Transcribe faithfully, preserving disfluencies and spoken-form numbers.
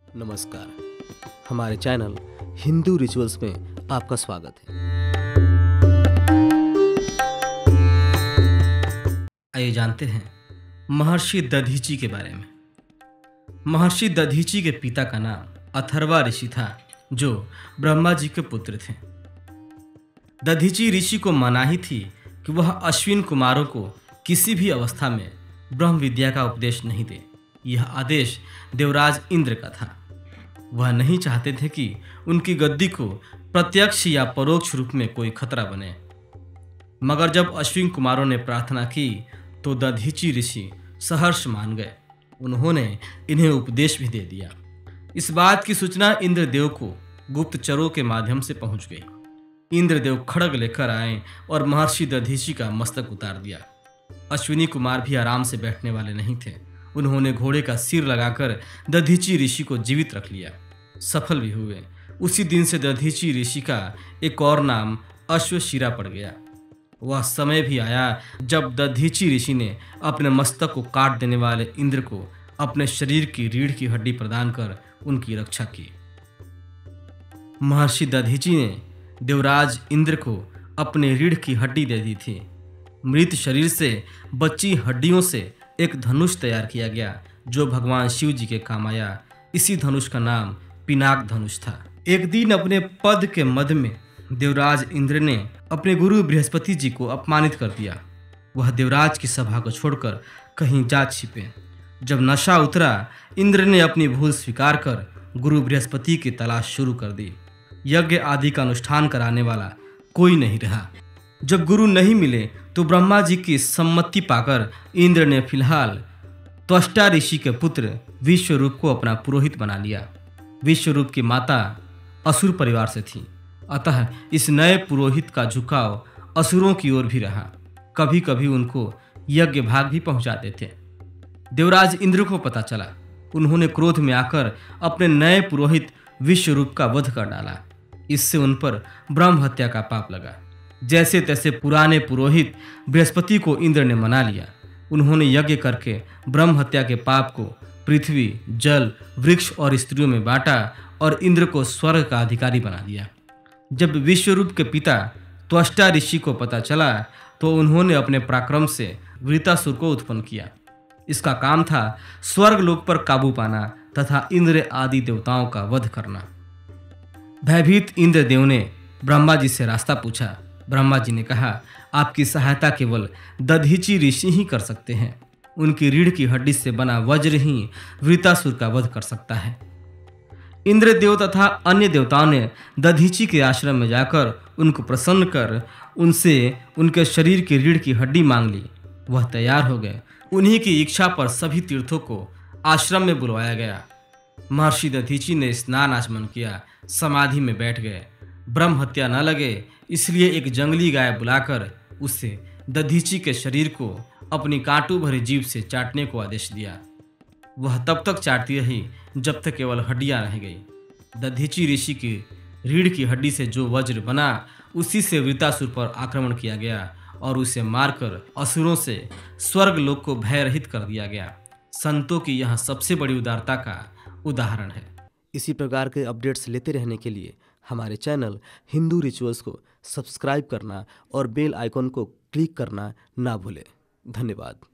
नमस्कार। हमारे channel Hindu rituals में आपका स्वागत है। आइए जानते हैं महर्षि दधीची के बारे में। महर्षि दधीची के पिता का नाम अथर्वा ऋषि था, जो ब्रह्मा जी के पुत्र थे। दधीची ऋषि को मनाही थी कि वह अश्विन कुमारों को किसी भी अवस्था में ब्रह्म विद्या का उपदेश नहीं दे। यह आदेश देवराज इंद्र का था। वह नहीं चाहते थे कि उनकी गद्दी को प्रत्यक्ष या परोक्ष रूप में कोई खतरा बने। मगर जब अश्विन कुमारों ने प्रार्थना की तो दधीची ऋषि सहर्ष मान गए। उन्होंने इन्हें उपदेश भी दे दिया। इस बात की सूचना इंद्रदेव को गुप्तचरों के माध्यम से पहुंच गई। इंद्रदेव खड्ग लेकर आए और महर्षि दधीची का मस्तक उतार दिया। अश्विनी कुमार भी आराम से बैठने वाले नहीं थे। उन्होंने घोड़े का सिर लगाकर दधीची ऋषि को जीवित रख लिया। सफल भी हुए। उसी दिन से दधीची ऋषि का एक और नाम अश्वशिरा पड़ गया। वह समय भी आया जब दधीची ऋषि ने अपने मस्तक को काट देने वाले इंद्र को अपने शरीर की रीढ़ की हड्डी प्रदान कर उनकी रक्षा की। महर्षि दधीची ने देवराज इंद्र को अपने रीढ़ की हड्डी दे दी थी। मृत शरीर से बची हड्डियों से एक धनुष तैयार किया गया, जो भगवान शिव जी के काम आया। इसी धनुष का नाम पिनाक धनुष था। एक दिन अपने पद के मध्य में देवराज इंद्र ने अपने गुरु बृहस्पति जी को अपमानित कर दिया। वह देवराज की सभा को छोड़कर कहीं जा छिपे। जब नशा उतरा, इंद्र ने अपनी भूल स्वीकार कर गुरु बृहस्पति की तलाश शुरू कर दी। यज्ञ आदि का अनुष्ठान कराने वाला कोई नहीं रहा। जब गुरु नहीं मिले तो ब्रह्मा जी की सम्मति पाकर इंद्र ने फिलहाल त्वष्टा ऋषि के पुत्र विश्वरूप को अपना पुरोहित बना लिया। विश्वरूप की माता असुर परिवार से थी, अतः इस नए पुरोहित का झुकाव असुरों की ओर भी रहा। कभी कभी उनको यज्ञ भाग भी पहुंचाते थे। देवराज इंद्र को पता चला। उन्होंने क्रोध में आकर अपने नए पुरोहित विश्वरूप का वध कर डाला। इससे उन पर ब्रह्म हत्या का पाप लगा। जैसे तैसे पुराने पुरोहित बृहस्पति को इंद्र ने मना लिया। उन्होंने यज्ञ करके ब्रह्म हत्या के पाप को पृथ्वी, जल, वृक्ष और स्त्रियों में बांटा और इंद्र को स्वर्ग का अधिकारी बना दिया। जब विश्वरूप के पिता त्वष्टा ऋषि को पता चला तो उन्होंने अपने पराक्रम से वृतासुर को उत्पन्न किया। इसका काम था स्वर्ग लोक पर काबू पाना तथा इंद्र आदि देवताओं का वध करना। भयभीत इंद्रदेव ने ब्रह्मा जी से रास्ता पूछा। ब्रह्मा जी ने कहा, आपकी सहायता केवल दधीची ऋषि ही कर सकते हैं। उनकी रीढ़ की हड्डी से बना वज्र ही वृतासुर का वध कर सकता है। इंद्रदेव तथा अन्य देवताओं ने दधीची के आश्रम में जाकर उनको प्रसन्न कर उनसे उनके शरीर की रीढ़ की हड्डी मांग ली। वह तैयार हो गए। उन्हीं की इच्छा पर सभी तीर्थों को आश्रम में बुलवाया गया। महर्षि दधीची ने स्नान आचमन किया, समाधि में बैठ गए। ब्रह्म हत्या न लगे इसलिए एक जंगली गाय बुलाकर उससे दधीची के शरीर को अपनी कांटू भरी जीभ से चाटने को आदेश दिया। वह तब तक चाटती रही जब तक केवल हड्डियां रह गई। दधीची ऋषि की रीढ़ की हड्डी से जो वज्र बना उसी से वृतासुर पर आक्रमण किया गया और उसे मारकर असुरों से स्वर्ग लोक को भय रहित कर दिया गया। संतों की यह सबसे बड़ी उदारता का उदाहरण है। इसी प्रकार के अपडेट्स लेते रहने के लिए हमारे चैनल हिंदू रिचुअल्स को सब्सक्राइब करना और बेल आइकॉन को क्लिक करना ना भूलें। धन्यवाद।